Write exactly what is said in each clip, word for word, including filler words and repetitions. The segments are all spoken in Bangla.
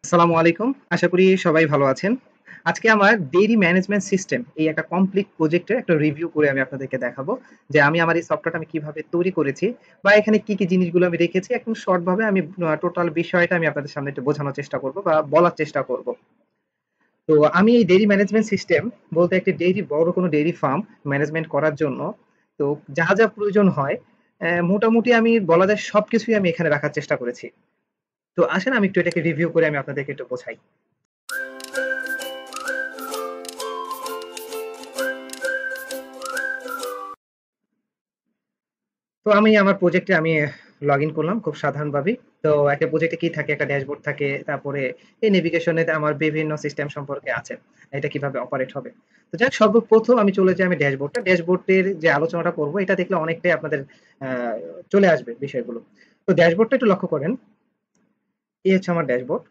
আসসালামু আলাইকুম। আশা করি সবাই ভালো আছেন। আজকে আমার ডেইরি ম্যানেজমেন্ট সিস্টেম এই একটা কমপ্লিট প্রজেক্টের একটা রিভিউ করে আমি আপনাদেরকে দেখাবো। যে আমি আমার এই সফটওয়্যারটা আমি কিভাবে তৈরি করেছি বা এখানে কি, কি জিনিসগুলো আমি রেখেছি একদম শর্ট ভাবে আমি আ টোটাল বিষয়টা আমি আপনাদের সামনে একটু বোঝানোর চেষ্টা করব বা বলার চেষ্টা করব। তো আমি এই ডেইরি ম্যানেজমেন্ট সিস্টেম বলতে একটি ডেইরি বড় কোনো ডেইরি ফার্ম ম্যানেজমেন্ট করার জন্য তো যা, যা প্রয়োজন হয় অ্যা মোটামুটি আমি বলা যায় সবকিছুই আমি এখানে রাখার চেষ্টা করেছি। তো আসেন আমি একটু এটাকে রিভিউ করে আমি আপনাদেরকে একটু বোঝাই। তো আমি আমার প্রজেক্টে আমি লগইন করলাম খুব সাধারণভাবেই। তো একটা প্রজেক্টে কি থাকে? একটা ড্যাশবোর্ড থাকে। তারপরে এই নেভিগেশনে আমার বিভিন্ন সিস্টেম সম্পর্কে আছে। এটা কিভাবে অপারেট হবে। তো যাক সর্বপ্রথম আমি চলে যাই আমি ড্যাশবোর্ডটা। ড্যাশবোর্ডের যে আলোচনাটা করব এটা দেখলে অনেকটাই আপনাদের আ চলে আসবে বিষয়গুলো। তো ড্যাশবোর্ডটা একটু লক্ষ্য করেন। এই হচ্ছে আমার ড্যাশবোর্ড।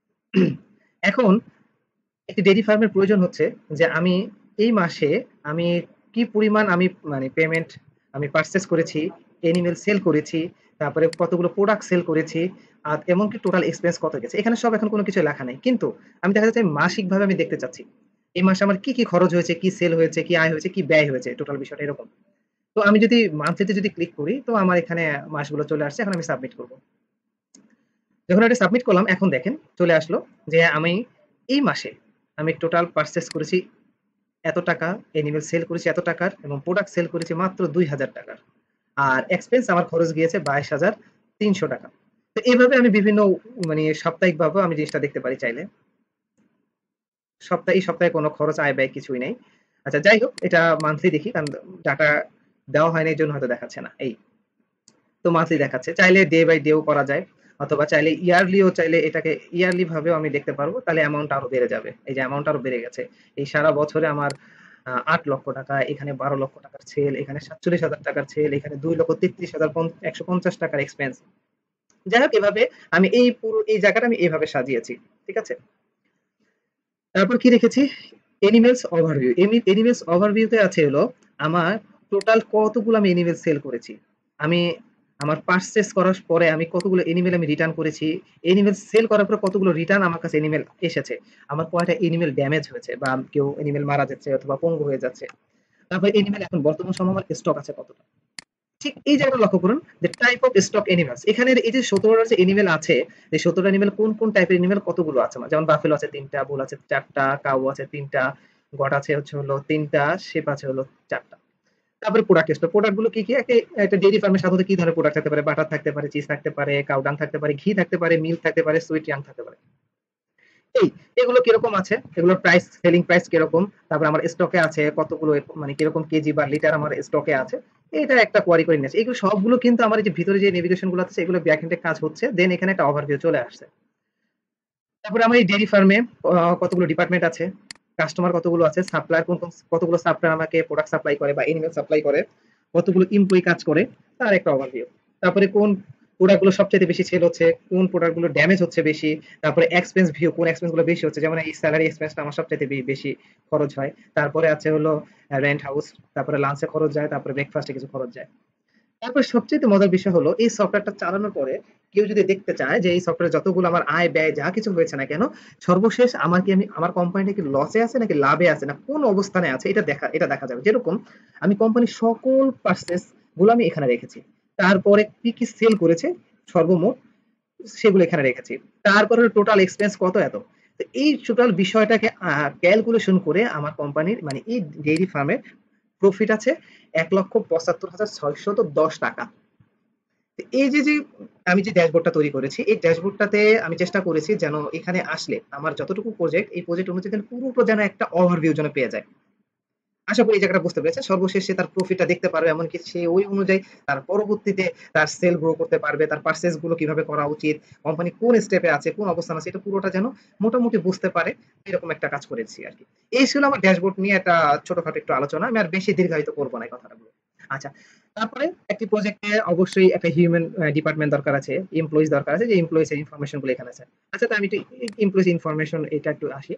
এখন একটি ডেইরি ফার্মের প্রয়োজন হচ্ছে যে আমি এই মাসে আমি কি পরিমাণ আমি মানে পেমেন্ট আমি পারচেজ করেছি, এনিমেল সেল করেছি, তারপরে কতগুলো প্রোডাক্ট সেল করেছি, আর এমনকি টোটাল এক্সপেন্স কত গেছে। এখানে সব এখন কোনো কিছু লেখা নাই। কিন্তু আমি দেখা যাচ্ছে মাসিকভাবে আমি দেখতে চাচ্ছি। এই মাসে আমার কি, কি খরচ হয়েছে, কি সেল হয়েছে, কি আয় হয়েছে, কি ব্যয় হয়েছে টোটাল বিষয়টা এরকম। তো আমি যদি মান্থলিতে যদি ক্লিক করি তো আমার এখানে মাসগুলো চলে আসছে। এখন আমি সাবমিট করব। যখন এটা সাবমিট করলাম এখন দেখেন চলে আসলো যে আমি এই মাসে আমি টোটাল পারচেজ করেছি এত টাকা, এনিমেল সেল করেছি এত টাকার এবং প্রোডাক্ট সেল করেছি মাত্র দুই হাজার টাকার। আর এক্সপেন্স আমার খরচ গিয়েছে বাইশ হাজার তিনশো টাকা। তো এভাবে আমি বিভিন্ন মানে সাপ্তাহিকভাবেও আমি জিনিসটা দেখতে পারি চাইলে। সপ্তাহে এই সপ্তাহে কোনো খরচ আয় ব্যয় কিছুই নেই। আচ্ছা যাই হোক এটা মান্থলি দেখি কারণ ডাটা দেওয়া হয়নি এজন্য হয়তো দেখাচ্ছে না। এই তো মান্থলি দেখাচ্ছে। চাইলে ডে বাই ডেও করা যায়। অথবা চাইলে ইয়ারলিও চাইলে এটাকে ইয়ারলি ভাবেও আমি দেখতে পারবো। তাহলে অ্যামাউন্ট আরো বেড়ে যাবে। এই যে অ্যামাউন্ট আরো বেড়ে গেছে। এই সারা বছরে আমার আ আট লক্ষ টাকা, এখানে বারো লক্ষ টাকার সেল, এখানে সাতচল্লিশ হাজার টাকার সেল, এখানে দুই লক্ষ তেত্রিশ হাজার পন একশো পঞ্চাশ টাকার এক্সপেন্স। যাই হোক এভাবে আমি এই পুরো এই জায়গাটা আমি এভাবে সাজিয়েছি। ঠিক আছে? তারপর কি রেখেছি? Animals overview. এমি এনিমেলস ওভারভিউ তে আছে হলো আমার টোটাল কতগুলো আমি এনিমেল সেল করেছি। আমি আমার পারচেজ করার পরে আমি কতগুলো এনিমেল আমি রিটার্ন করেছি। এনিমেল সেল করার পরে কতগুলো রিটার্ন আমার কাছে এনিমেল এসেছে। আমার কয়টা এনিমেল ড্যামেজ হয়েছে বা কেউ এনিমেল মারা যাচ্ছে অথবা পঙ্গু হয়ে যাচ্ছে। তারপর এনিমেল এখন বর্তমান সময়ে আমার স্টক আছে কতটা। ঠিক এই জায়গাটা লক্ষ্য করুন যে টাইপ অফ স্টক এনিমেলস। এখানে এই যে সতেরো টা যে এনিমেল আছে, এই সতেরো টা এনিমেল কোন, কোন টাইপের এনিমেল কতগুলো আছে। যেমন বাফেলো আছে তিন টা, বুল আছে চার টা, কাউ আছে তিন টা, গট আছে হচ্ছে হলো তিন টা, sheep আছে হলো চার টা। তারপরে প্রোডাক্ট লিস্ট। প্রোডাক্ট গুলো কি, কি? একটা একটা ডেইরি ফার্মের সাধারণত কি ধরনের প্রোডাক্ট থাকতে পারে? বাটার থাকতে পারে, চিজ থাকতে পারে, কাউ ডাং থাকতে পারে, ঘি থাকতে পারে, মিল্ক থাকতে পারে, সুইট ইয়াং থাকতে পারে। এই এগুলো কিরকম আছে, এগুলোর প্রাইস সেলিং প্রাইস কিরকম, তারপর আমার স্টকে আছে কতগুলো, মানে কিরকম কেজি বা লিটার আমার স্টকে আছে, এটা একটা কোয়ারি করে নিয়েছে। এগুলো সবগুলো কিন্তু আমার এই যে ভিতরে যে নেভিগেশন গুলো আছে এগুলো ব্যাক এন্ডে কাজ হচ্ছে, দেন এখানে একটা ওভারভিউ চলে আসছে। তারপরে আমার এই ডেইরি ফার্মে কতগুলো ডিপার্টমেন্ট আছে, কাস্টমার কতগুলো আছে, সাপ্লায়ার কোন কোন কতগুলো সাপ্লায়ার আমাকে প্রোডাক্ট সাপ্লাই করে বা এনিমেল সাপ্লাই করে, কতগুলো এমপ্লয়ি কাজ করে, তার একটা ওভারভিউ। তারপরে কোন প্রোডাক্ট গুলো সবচেয়ে বেশি সেল হচ্ছে, কোন প্রোডাক্ট গুলো ড্যামেজ হচ্ছে বেশি, তারপরে এক্সপেন্স ভিউ কোন এক্সপেন্স গুলো বেশি হচ্ছে, যেমন এই স্যালারি এক্সপেন্সটা আমার সবচেয়ে বেশি খরচ হয়। তারপরে আছে হলো রেন্ট হাউস, তারপরে লাঞ্চে খরচ যায়, তারপরে ব্রেকফাস্টে কিছু খরচ যায়। তারপর সবচেয়ে মজার বিষয় হলো এই সফটওয়্যারটা চালানোর পরে কেউ যদি দেখতে চায় যে এই সফটওয়্যারে যতগুলো আমার আয় ব্যয় যা কিছু হয়েছে না কেন, সর্বশেষ আমার কি আমি আমার কোম্পানিটা কি লসে আছে নাকি লাভে আছে না কোন অবস্থানে আছে এটা দেখা এটা দেখা যাবে। যেরকম আমি কোম্পানির সকল পার্সেস গুলো আমি এখানে রেখেছি। তারপরে কি কি সেল করেছে সর্বমোট সেগুলো এখানে রেখেছি। তারপরে টোটাল এক্সপেন্স কত এত। তো এই টোটাল বিষয়টাকে ক্যালকুলেশন করে আমার কোম্পানির মানে এই ডেইরি ফার্মে প্রফিট আছে এক লক্ষ পঁচাত্তর হাজার ছয়শত দশ টাকা। তো এই যে, যে আমি যে ড্যাশবোর্ডটা তৈরি করেছি, এই ড্যাশবোর্ডটাতে আমি চেষ্টা করেছি যেন এখানে আসলে আমার যতটুকু প্রজেক্ট, এই প্রজেক্ট অনুযায়ী যেন পুরোটা যেন একটা ওভারভিউ যেন পেয়ে যায়। আশা করি এই জায়গাটা বুঝতে পেরেছেন। সর্বশেষ সে তার প্রফিটটা দেখতে পারবে, এমনকি সে ওই অনুযায়ী তার পরবর্তীতে তার সেল গ্রো করতে পারবে, তার পারচেজ গুলো কিভাবে করা উচিত, কোম্পানি কোন স্টেপে আছে, কোন অবস্থান আছে, এটা পুরোটা যেন মোটামুটি বুঝতে পারে, এরকম একটা কাজ করেছি আরকি। এই ছিল আমার ড্যাশবোর্ড নিয়ে একটা ছোটখাটো একটু আলোচনা। আমি আর বেশি দীর্ঘায়িত করব না এই কথাটা বলে। আচ্ছা, তারপরে একটি প্রজেক্টে অবশ্যই একটা হিউম্যান আ ডিপার্টমেন্ট দরকার আছে, এমপ্লয়িজ দরকার আছে যে এমপ্লয়িজ এর ইনফরমেশন গুলো এখানে আছে। আচ্ছা, তো আমি একটু এমপ্লয়িজ ইনফরমেশন এটা একটু আসি।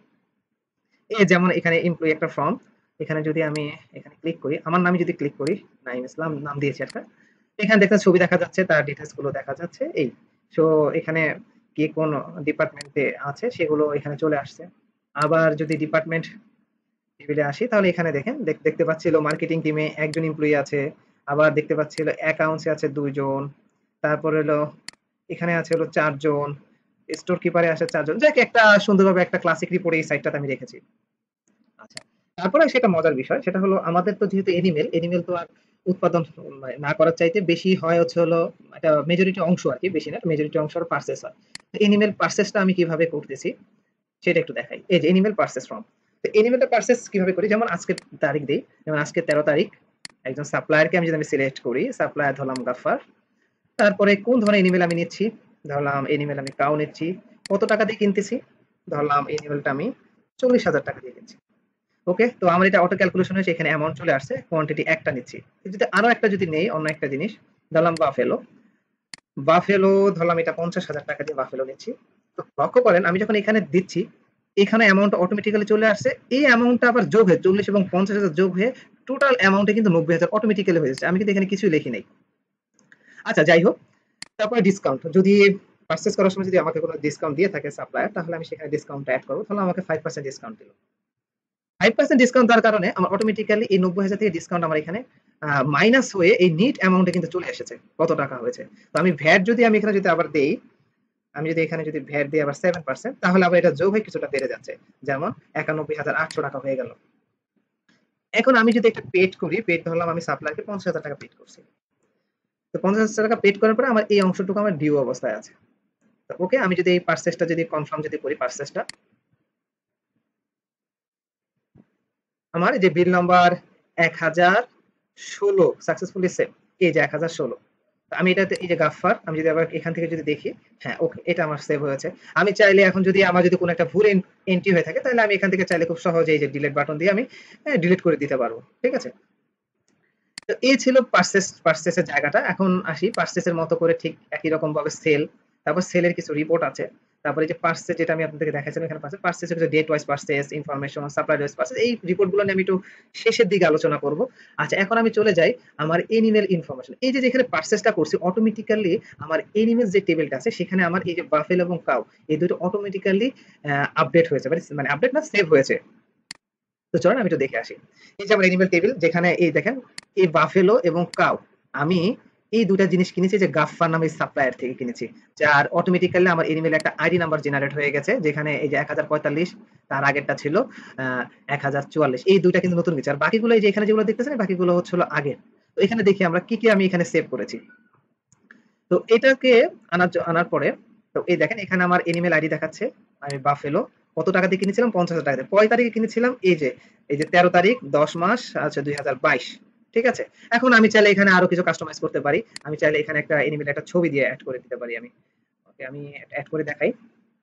এই যেমন এখানে এমপ্লয়ি একটা ফর্ম, এখানে যদি আমি এখানে ক্লিক করি, আমার নামে যদি ক্লিক করি, নাঈম ইসলাম নাম দিয়েছি একটা। এখানে দেখেন ছবি দেখা যাচ্ছে, তার ডিটেইলস গুলো দেখা যাচ্ছে এই। সো এখানে কে কোন ডিপার্টমেন্টে আছে সেগুলো এখানে চলে আসছে। আবার যদি ডিপার্টমেন্ট টেবিলে আসি তাহলে এখানে দেখেন দেখ- দেখতে পাচ্ছিল মার্কেটিং টিমে একজন এমপ্লয়ি আছে, আবার দেখতে পাচ্ছিল অ্যাকাউন্টসে আছে দুইজন, তারপর হলো এখানে আছে হলো চারজন, স্টোর কিপারে আছে চারজন। যাক একটা সুন্দরভাবে একটা ক্লাসিক রিপোর্ট এই সাইটটাতে আমি রেখেছি। আচ্ছা, তারপরে সেটা মজার বিষয় সেটা হলো আমাদের তো যেহেতু এনিমেল এনিমেল তো আর উৎপাদন মানে না করার চাইতে বেশি হয় হচ্ছে হলো একটা মেজরিটি অংশ আর কি, বেশি না মেজরিটি অংশ পার্সেস হয়। এনিমেল পার্সেসটা আমি কিভাবে করতেছি সেটা একটু দেখাই। এই যে এনিমেল পার্সেস ফর্ম, তো এনিমেলটা পার্সেস কিভাবে করি, যেমন আজকে তারিখ দিই, যেমন আজকে তেরো তারিখ, একজন সাপ্লায়ারকে আমি যদি আমি সিলেক্ট করি, সাপ্লায়ার ধরলাম গাফার, তারপরে কোন ধরনের এনিমেল আমি নিচ্ছি, ধরলাম এনিমেল আমি কাউ নিচ্ছি, কত টাকা দিয়ে কিনতেছি, ধরলাম এনিমেলটা আমি চল্লিশ হাজার টাকা দিয়ে কিনছি। ওকে, তো আমার এটা অটো ক্যালকুলেশন হয়েছে, এখানে অ্যামাউন্ট চলে আসছে, কোয়ান্টিটি একটা নিচ্ছি। যদি আরো একটা যদি নেই অন্য একটা জিনিস, ধরলাম বাফেলো, বাফেলো ধরলাম এটা পঞ্চাশ হাজার টাকা দিয়ে বাফেলো নিচ্ছি। তো লক্ষ্য করেন আমি যখন এখানে দিচ্ছি এখানে অ্যামাউন্ট অটোমেটিক্যালি চলে আসছে, এই অ্যামাউন্টটা আবার যোগ হয়ে চল্লিশ এবং পঞ্চাশ হাজার যোগ হয়ে টোটাল অ্যামাউন্টে কিন্তু নব্বই হাজার অটোমেটিক্যালি হয়ে যাচ্ছে, আমি কিন্তু এখানে কিছুই লিখি নাই। আচ্ছা যাই হোক, তারপরে ডিসকাউন্ট, যদি পারচেজ করার সময় যদি আমাকে কোনো ডিসকাউন্ট দিয়ে থাকে সাপ্লায়ার, তাহলে আমি সেখানে ডিসকাউন্টটা অ্যাড করবো, তাহলে আমাকে ফাইভ পার্সেন্ট ডিসকাউন্ট দিল। ফাইভ পার্সেন্ট ডিসকাউন্ট দেওয়ার কারণে আমার অটোমেটিক্যালি এই নব্বই হাজার থেকে ডিসকাউন্ট আমার এখানে মাইনাস হয়ে এই নিট অ্যামাউন্টে কিন্তু চলে এসেছে কত টাকা হয়েছে। তো আমি ভ্যাট যদি আমি এখানে যদি আবার দেই, আমি যদি এখানে যদি ভ্যাট দিই আবার সেভেন পার্সেন্ট, তাহলে আবার এটা যোগ হয়ে কিছুটা বেড়ে যাচ্ছে, যেমন একানব্বই হাজার আটশো টাকা হয়ে গেল। এখন আমি যদি একটা পেড করি, পেড ধরলাম আমি সাপ্লায়ারকে পঞ্চাশ হাজার টাকা পেড করছি, তো পঞ্চাশ হাজার টাকা পেড করার পরে আমার এই অংশটুকু আমার ডিউ অবস্থায় আছে। ওকে, আমি যদি এই পার্সেসটা যদি কনফার্ম যদি করি, পার্সেসটা আমার যে বিল নাম্বার এক হাজার ষোলো সাকসেসফুলি সেভ, এই যে এক হাজার ষোলো, আমি এটাতে এই যে গাফফার আমি যদি আবার এখান থেকে যদি দেখি, হ্যাঁ ওকে এটা আমার সেভ হয়েছে। আমি চাইলে এখন যদি আমার যদি কোনো একটা ভুল এন্ট্রি হয়ে থাকে তাহলে আমি এখান থেকে চাইলে খুব সহজে এই যে ডিলিট বাটন দিয়ে আমি ডিলিট করে দিতে পারবো, ঠিক আছে। তো এই ছিল পার্সেস পার্সেসের জায়গাটা। এখন আসি পার্সেসের মতো করে ঠিক একই রকম ভাবে সেল, তারপর সেলের কিছু রিপোর্ট আছে, তারপরে যে পার্সেস যেটা আমি আপনাদেরকে দেখাচ্ছিলাম এখানে পার্সেস পার্সেসের কিছু date wise purchase information supply wise purchase, এই রিপোর্টগুলো নিয়ে আমি একটু শেষের দিকে আলোচনা করব। আচ্ছা এখন আমি চলে যাই আমার এনিমেল ইনফরমেশন, এই যে যেখানে পার্সেসটা করছি অটোমেটিক্যালি আমার এনিমেল যে টেবিলটা আছে সেখানে আমার এই যে বাফেল এবং কাউ এই দুটো অটোমেটিক্যালি আপডেট হয়েছে, মানে আপডেট না সেভ হয়েছে। তো চলেন আমি একটু দেখে আসি। এই যে আমার এনিমেল টেবিল, যেখানে এই দেখেন এই বাফেলো এবং কাউ, আমি এই দুটা জিনিস কিনেছি যে গাফফার নামে সাপ্লায়ার থেকে কিনেছি, যার অটোমেটিক্যালি আমার এনিমেল একটা আইডি নাম্বার জেনারেট হয়ে গেছে, যেখানে এই যে এক হাজার পঁয়তাল্লিশ, তার আগেরটা ছিল আহ এক হাজার চুয়াল্লিশ, এই দুইটা কিন্তু নতুন কিছু, আর বাকিগুলো এই যে এখানে যেগুলো দেখতেছেন বাকিগুলো হচ্ছিল আগের। তো এখানে দেখি আমরা কি কি আমি এখানে সেভ করেছি। তো এটাকে আনার জ- আনার পরে, তো এই দেখেন এখানে আমার এনিমেল আইডি দেখাচ্ছে, আমি বাফেলো কত টাকা দিয়ে কিনেছিলাম, পঞ্চাশ হাজার টাকা দিয়ে, কয় তারিখে কিনেছিলাম, এই যে এই যে তেরো তারিখ দশ মাস আচ্ছা দুই হাজার বাইশ, ঠিক আছে। এখন আমি চাইলে এখানে আরো কিছু কাস্টমাইজ করতে পারি, আমি চাইলে এখানে একটা এনিমেল একটা ছবি দিয়ে অ্যাড করে দিতে পারি আমি। ওকে আমি অ্যাড করে দেখাই,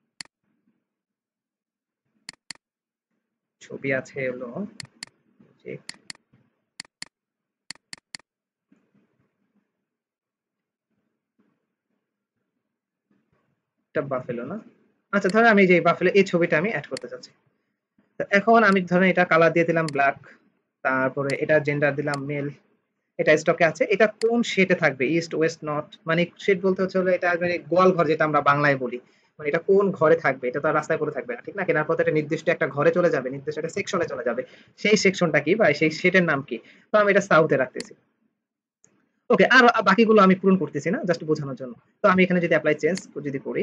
ছবি আছে হলো যে একটা বাফেলো না, আচ্ছা ধরেন আমি যে বাফেলো এই ছবিটা আমি অ্যাড করতে চাচ্ছি। তো এখন আমি ধরেন এটা কালার দিয়ে দিলাম ব্ল্যাক, তারপরে এটা জেন্ডার দিলাম মেল, এটা স্টকে আছে, এটা কোন শেডে থাকবে, ইস্ট ওয়েস্ট নর্থ, মানে শেড বলতে হচ্ছে হলো এটা মানে গোয়াল ঘর যেটা আমরা বাংলায় বলি, মানে এটা কোন ঘরে থাকবে, এটা তো আর রাস্তায় পড়ে থাকবে না, ঠিক না, কেনার পথে একটা নির্দিষ্ট একটা ঘরে চলে যাবে, নির্দিষ্ট একটা সেকশনে চলে যাবে, সেই সেকশনটা কি বা সেই শেডের নাম কি। তো আমি এটা সাউথে রাখতেছি। ওকে, আর বাকিগুলো আমি পূরণ করতেছি না, জাস্ট বোঝানোর জন্য। তো আমি এখানে যদি অ্যাপ্লাই চেঞ্জ যদি করি,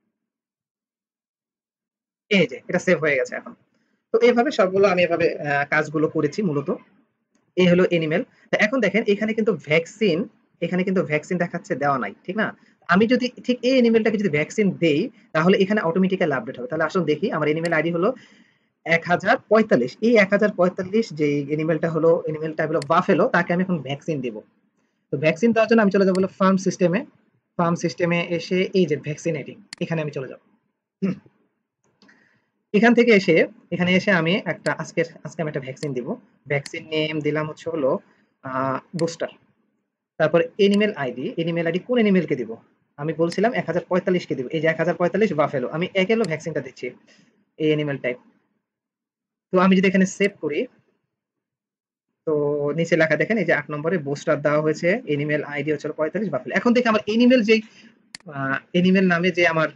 এই যে এটা সেভ হয়ে গেছে এখন। তো এইভাবে সবগুলো আমি এভাবে আহ, কাজগুলো করেছি মূলত। এই হলো এনিমেল। তো এখন দেখেন এখানে কিন্তু ভ্যাকসিন, এখানে কিন্তু ভ্যাকসিন দেখাচ্ছে দেওয়া নাই, ঠিক না। আমি যদি ঠিক এই এনিমেলটাকে যদি ভ্যাকসিন দেই তাহলে এখানে অটোমেটিক্যালি আপডেট হবে। তাহলে আসলে দেখি আমার এনিমেল আইডি হলো এক হাজার পঁয়তাল্লিশ, এই এক হাজার পঁয়তাল্লিশ যে এনিমেলটা হলো এনিমেলটা হলো বাফেলো, তাকে আমি এখন ভ্যাকসিন দেব। তো ভ্যাকসিন দেওয়ার জন্য আমি চলে যাবো হলো ফার্ম সিস্টেমে, ফার্ম সিস্টেমে এসে এই যে ভ্যাকসিনেটিং এখানে আমি চলে যাবো। হুম, এখান থেকে এসে এখানে এসে আমি একটা আজকে আজকে আমি একটা ভ্যাকসিন দিব। ভ্যাকসিন নেম দিলাম হচ্ছে হলো বুস্টার, তারপর এনিমেল আইডি, এনিমেল আইডি কোন এনিমেলকে দিব, আমি বলছিলাম এক হাজার পঁয়তাল্লিশ কে দিব, এই যে এক হাজার পঁয়তাল্লিশ বাফেলো, আমি একেলো ভ্যাকসিনটা দিচ্ছি এই এনিমেল টাইপ। তো আমি যদি এখানে সেভ করি, তো নিচে লেখা দেখেন এই যে আট নম্বরে বুস্টার দেওয়া হয়েছে, এনিমেল আইডি হচ্ছে পঁয়তাল্লিশ বাফেলো। এখন দেখি আমার এনিমেল যেই এনিমেল নামে যে আমার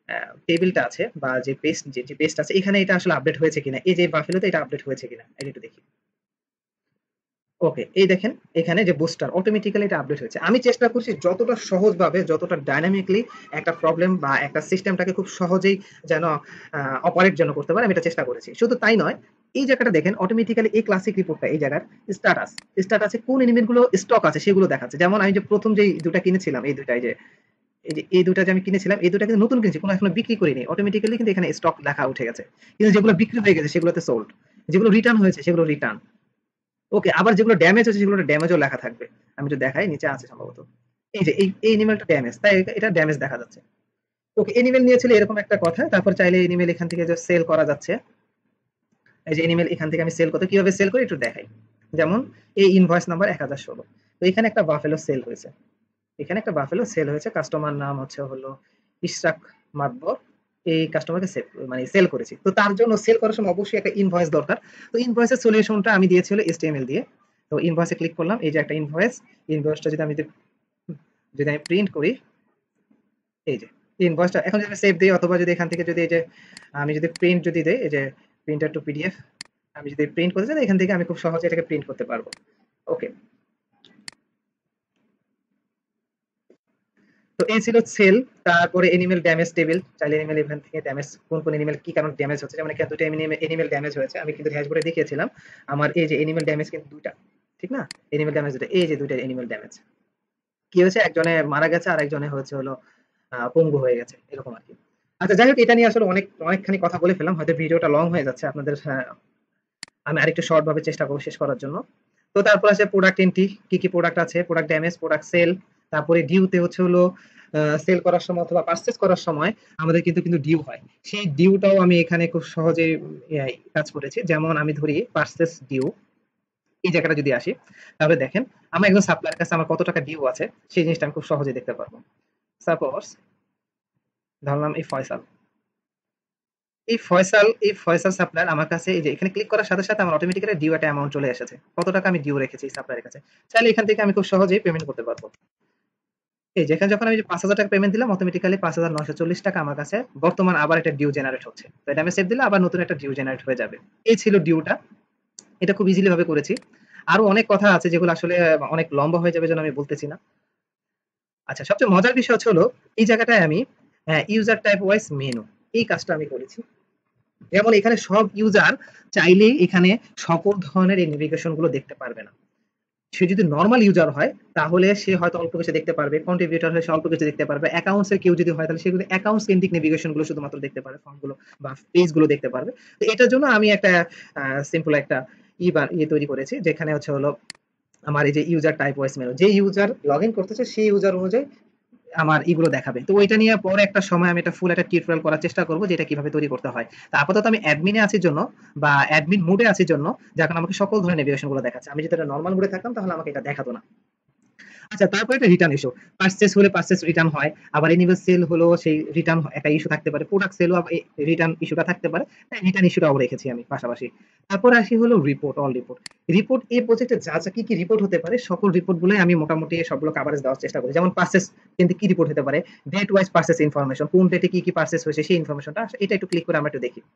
টেবিলটা আছে বা যে পেস্ট যে যে পেস্ট আছে এখানে এটা আসলে আপডেট হয়েছে কিনা, এই যে বাফেলোতে এটা আপডেট হয়েছে কিনা এটা একটু দেখি। ওকে, এই দেখেন এখানে যে বুস্টার অটোমেটিক্যালি এটা আপডেট হয়েছে। আমি চেষ্টা করছি যতটা সহজভাবে, যতটা ডাইনামিকলি একটা প্রবলেম বা একটা সিস্টেমটাকে খুব সহজেই যেন অপারেট যেন করতে পারে, আমি এটা চেষ্টা করেছি। শুধু তাই নয়, এই জায়গাটা দেখেন অটোমেটিক্যালি এই ক্লাসিক রিপোর্টটা এই জায়গার স্ট্যাটাস স্ট্যাটাসে কোন এলিমেন্ট গুলো স্টক আছে সেগুলো দেখাচ্ছে। যেমন আমি যে প্রথম যে দুটা কিনেছিলাম এই দুটাই যে এই যে এই দুটা যে আমি কিনেছিলাম এই দুটা কিন্তু নতুন কিনেছি, কোনো এখনো বিক্রি করিনি, অটোমেটিক্যালি কিন্তু এখানে স্টক লেখা উঠে গেছে। কিন্তু যেগুলো বিক্রি হয়ে গেছে সেগুলোতে সোল্ড, যেগুলো রিটার্ন হয়েছে সেগুলো রিটার্ন। ওকে, আবার যেগুলো ড্যামেজ হচ্ছে সেগুলো ড্যামেজও লেখা থাকবে। আমি একটু দেখাই, নিচে আছে সম্ভবত। এই যে এই এই এনিমেলটা ড্যামেজ, তাই এটা ড্যামেজ দেখা যাচ্ছে। ওকে, এনিমেল নিয়েছিল এরকম একটা কথা। তারপর চাইলে এনিমেল এখান থেকে যে সেল করা যাচ্ছে, এই যে এনিমেল এখান থেকে আমি সেল করতে কিভাবে সেল করি একটু দেখাই। যেমন এই ইনভয়েস নাম্বার এক হাজার ষোলো, তো এখানে একটা বাফেলো সেল হয়েছে, এখানে একটা বাফেলো সেল হয়েছে, কাস্টমার নাম হচ্ছে হলো ইশরাক মাতবর। এই কাস্টমারকে সেল মানে সেল করেছি, তো তার জন্য সেল করার সময় অবশ্যই একটা ইনভয়েস দরকার। তো ইনভয়েসের সলিউশনটা আমি দিয়েছি হলো এইচটিএমএল দিয়ে। তো ইনভয়েসে ক্লিক করলাম, এই যে একটা ইনভয়েস, ইনভয়েসটা যদি আমি যদি যদি আমি প্রিন্ট করি, এই যে ইনভয়েসটা এখন যদি সেভ দিই, অথবা যদি এখান থেকে যদি এই যে আমি যদি প্রিন্ট যদি দেই, এই যে প্রিন্টার টু পিডিএফ, আমি যদি প্রিন্ট করতে চাই এখান থেকে আমি খুব সহজে এটাকে প্রিন্ট করতে পারবো। ওকে, তো এই ছিল সেল। তারপরে এনিমেল ড্যামেজ টেবিল, চাইলে এনিমেল এখান থেকে ড্যামেজ কোন কোন এনিমেল কি কারণে ড্যামেজ হচ্ছে, যেমন এখানে দুটো এনিমেল ড্যামেজ হয়েছে, আমি কিন্তু ড্যাশবোর্ডে দেখিয়েছিলাম। আমার এই যে এনিমেল ড্যামেজ কিন্তু দুইটা, ঠিক না? এনিমেল ড্যামেজ দুটো, এই যে দুইটা এনিমেল ড্যামেজ কি হয়েছে, একজনে মারা গেছে আর একজনে হচ্ছে হলো আহ, পঙ্গু হয়ে গেছে, এরকম আর কি। আচ্ছা, যাই হোক, এটা নিয়ে আসলে অনেক অনেকখানি কথা বলে ফেললাম, হয়তো ভিডিওটা লং হয়ে যাচ্ছে আপনাদের। হ্যাঁ, আমি আরেকটু শর্ট ভাবে চেষ্টা করবো শেষ করার জন্য। তো তারপর আছে প্রোডাক্ট এন্ট্রি, কি কি প্রোডাক্ট আছে, প্রোডাক্ট ড্যামেজ, প্রোডাক্ট সেল। তারপরে ডিউতে হচ্ছে হলো সেল করার সময় অথবা পারচেজ করার সময় আমাদের কিন্তু কিন্তু ডিউ হয়, সেই ডিউটাও আমি এখানে খুব সহজে কাজ করেছি। যেমন আমি ধরি পারচেজ ডিউ, এই জায়গাটা যদি আসি, তাহলে দেখেন আমার একজন সাপ্লায়ার কাছে আমার কত টাকা ডিউ আছে সেই জিনিসটা আমি খুব সহজে দেখতে পারবো। সাপোজ ধরলাম এই ফয়সাল, এই ফয়সাল এই ফয়সাল সাপ্লায়ার আমার কাছে, এই যে এখানে ক্লিক করার সাথে সাথে আমার অটোমেটিক্যালি ডিউ একটা অ্যামাউন্ট চলে এসেছে, কত টাকা আমি ডিউ রেখেছি এই সাপ্লায়ারের কাছে। চাইলে এখান থেকে আমি খুব সহজেই পেমেন্ট করতে পারবো। এই যেখানে যখন আমি পাঁচ হাজার টাকা পেমেন্ট দিলাম, অটোমেটিক্যালি পাঁচ হাজার নয়শো চল্লিশ টাকা আমার কাছে বর্তমান আবার একটা ডিউ জেনারেট হচ্ছে। তো এটা আমি সেভ দিলে আবার নতুন একটা ডিউ জেনারেট হয়ে যাবে। এই ছিল ডিউটা, এটা খুব ইজিলি ভাবে করেছি। আরো অনেক কথা আছে যেগুলো আসলে অনেক লম্বা হয়ে যাবে, যেন আমি বলতেছি না। আচ্ছা, সবচেয়ে মজার বিষয় হচ্ছে হলো এই জায়গাটায় আমি ইউজার টাইপ ওয়াইজ মেনু, এই কাজটা আমি করেছি। যেমন এখানে সব ইউজার চাইলেই এখানে সকল ধরনের এই নেভিগেশন গুলো দেখতে পারবে না। সে যদি নরমাল ইউজার হয় তাহলে সে হয়তো অল্প কিছু দেখতে পারবে, কন্ট্রিবিউটর হলে সে অল্প কিছু দেখতে পারবে, অ্যাকাউন্টস এর কেউ যদি হয় তাহলে সে কিন্তু অ্যাকাউন্টস কেন্দ্রিক নেভিগেশন গুলো শুধুমাত্র দেখতে পারবে, ফর্ম গুলো বা পেজ গুলো দেখতে পারবে। তো এটার জন্য আমি একটা সিম্পল একটা ই বা ইয়ে তৈরি করেছি, যেখানে হচ্ছে হলো আমার এই যে ইউজার টাইপ ওয়াইজ মেনু, যে ইউজার লগ ইন করতেছে সেই ইউজার অনুযায়ী আমার এগুলো দেখাবে। তো ওইটা নিয়ে পরে একটা সময় আমি এটা ফুল একটা টিউটোরিয়াল করার চেষ্টা করব, যে এটা কিভাবে তৈরি করতে হয়। তো আপাতত আমি অ্যাডমিনে আছি জন্য বা অ্যাডমিন মোডে আছি জন্য যখন আমাকে সকল ধরনের নেভিগেশন গুলো দেখাচ্ছে। আমি যদি এটা নর্মাল মোডে থাকতাম তাহলে আমাকে এটা দেখাতো না। আচ্ছা, তারপরে একটা রিটার্ন ইস্যু, পারচেজ হলে পারচেজ রিটার্ন হয়, আবার এনিমেল সেল হলো সেই রিটার্ন একটা ইস্যু থাকতে পারে, প্রোডাক্ট সেলও রিটার্ন ইস্যুটা থাকতে পারে, তাই রিটার্ন ইস্যুটাও রেখেছি আমি পাশাপাশি। তারপর আসি হলো রিপোর্ট, অল রিপোর্ট। রিপোর্ট এই প্রজেক্টে যা যা কি কি রিপোর্ট হতে পারে সকল রিপোর্ট গুলোই আমি মোটামুটি সবগুলো কাভারেজ দেওয়ার চেষ্টা করি। যেমন পারচেজ কিন্তু কি রিপোর্ট হতে পারে, ডেট ওয়াইজ পারচেজ ইনফরমেশন, কোন ডেটে কি কি পারচেজ হয়েছে সেই ইনফরমেশনটা, এটা একটু ক্লিক করে আমরা একটু দেখি।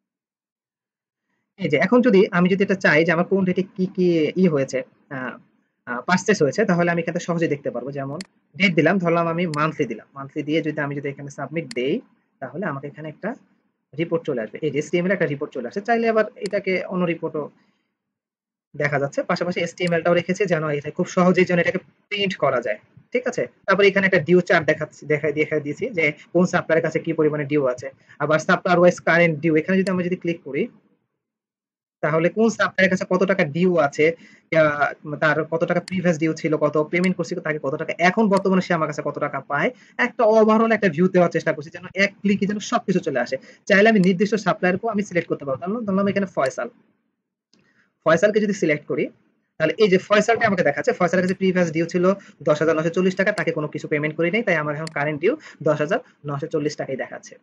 এই যে এখন যদি আমি যদি এটা চাই যে আমার কোন ডেটে কি কি ই হয়েছে, পারচেস হয়েছে, তাহলে আমি এখানে সহজে দেখতে পারবো। যেমন ডেট দিলাম, ধরলাম আমি মান্থলি দিলাম, মান্থলি দিয়ে যদি আমি যদি এখানে সাবমিট দেই, তাহলে আমাকে এখানে একটা রিপোর্ট চলে আসবে, এই যে এসটিএমএল একটা রিপোর্ট চলে আসে। চাইলে আবার এটাকে অন্য রিপোর্টও দেখা যাচ্ছে, পাশাপাশি এসটিএমএলটাও রেখেছে যেন এটা খুব সহজেই যেন এটাকে প্রিন্ট করা যায়। ঠিক আছে, তারপরে এখানে একটা ডিউ চার্ট দেখাচ্ছি, দেখাই দেখাই দিয়েছি যে কোন সাপ্লায়ারের কাছে কি পরিমাণে ডিউ আছে। আবার সাপ্লায়ার ওয়াইজ কারেন্ট ডিউ, এখানে যদি আমরা যদি ক্লিক করি তাহলে কোন সাপ্লায়ারের কাছে কত টাকা ডিউ আছে, আহ, তার কত টাকা প্রিভিয়াস ডিউ ছিল, কত পেমেন্ট করছিল তাকে কত টাকা, এখন বর্তমানে সে আমার কাছে কত টাকা পায়, একটা ওভারঅল একটা ভিউ দেওয়ার চেষ্টা করছি যেন এক ক্লিকে যেন সবকিছু চলে আসে। চাইলে আমি নির্দিষ্ট সাপ্লায়ারকেও আমি সিলেক্ট করতে পারবো। ধরলাম ধরলাম এখানে ফয়সাল, ফয়সালকে যদি সিলেক্ট করি তাহলে এই যে ফয়সালটা আমাকে দেখাচ্ছে, ফয়সালের কাছে প্রিভিয়াস ডিউ ছিল দশ হাজার নশো চল্লিশ টাকা, তাকে কোনো কিছু পেমেন্ট করি নাই, তাই আমার এখন কারেন্ট ডিউ দশ হাজার নশো চল্লিশ টাকাই দেখাচ্ছে।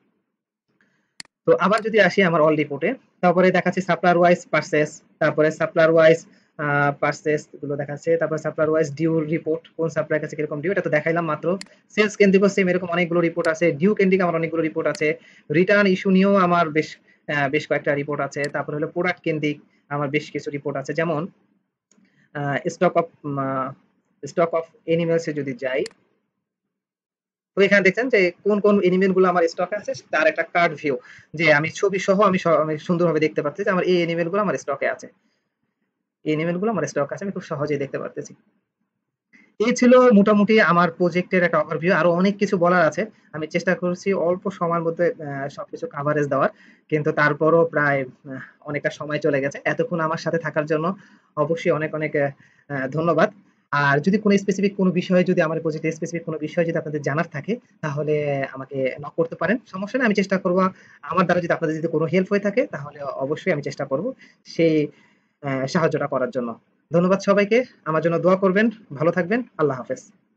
তো আবার যদি আসি আমার অল রিপোর্টে, তারপরে দেখাচ্ছি সাপ্লায়ার ওয়াইজ পারচেস, তারপরে সাপ্লায়ার ওয়াইজ পারচেস গুলো দেখাচ্ছে, তারপর সাপ্লায়ার ওয়াইজ ডিউ রিপোর্ট, কোন সাপ্লায়ার কাছে কিরকম ডিউ, এটা তো দেখাইলাম মাত্র। সেলস কেন্দ্রিক সেম এরকম অনেকগুলো রিপোর্ট আছে, ডিউ কেন্দ্রিক আমার অনেকগুলো রিপোর্ট আছে, রিটার্ন ইস্যু নিয়েও আমার বেশ আহ, বেশ কয়েকটা রিপোর্ট আছে, তারপর হলো প্রোডাক্ট কেন্দ্রিক আমার বেশ কিছু রিপোর্ট আছে, যেমন স্টক অফ স্টক অফ এনিমেলসে যদি যাই, তো এখানে দেখছেন যে কোন কোন এনিমেল গুলো আমার স্টক আছে তার একটা কার্ড ভিউ, যে আমি ছবি সহ আমি স- আমি সুন্দরভাবে দেখতে পাচ্ছি যে আমার এই এনিমেল গুলো আমার স্টকে আছে, এই এনিমেল গুলো আমার স্টক আছে, আমি খুব সহজেই দেখতে পারতেছি। এই ছিল মোটামুটি আমার প্রজেক্টের একটা ওভারভিউ। আরো অনেক কিছু বলার আছে, আমি চেষ্টা করছি অল্প সময়ের মধ্যে আহ, সবকিছু কাভারেজ দেওয়ার, কিন্তু তারপরও প্রায় আহ, অনেকটা সময় চলে গেছে। এতক্ষণ আমার সাথে থাকার জন্য অবশ্যই অনেক অনেক আহ, আহ, ধন্যবাদ। আর যদি কোনো স্পেসিফিক কোনো বিষয়ে, যদি আমার প্রজেক্টে স্পেসিফিক কোনো বিষয় যদি আপনাদের জানার থাকে, তাহলে আমাকে নক করতে পারেন, সমস্যা নেই, আমি চেষ্টা করবো। আমার দ্বারা যদি আপনাদের যদি কোনো হেল্প হয়ে থাকে, তাহলে অবশ্যই আমি চেষ্টা করব সেই আহ, সাহায্যটা করার জন্য। ধন্যবাদ সবাইকে, আমার জন্য দোয়া করবেন, ভালো থাকবেন, আল্লাহ হাফেজ।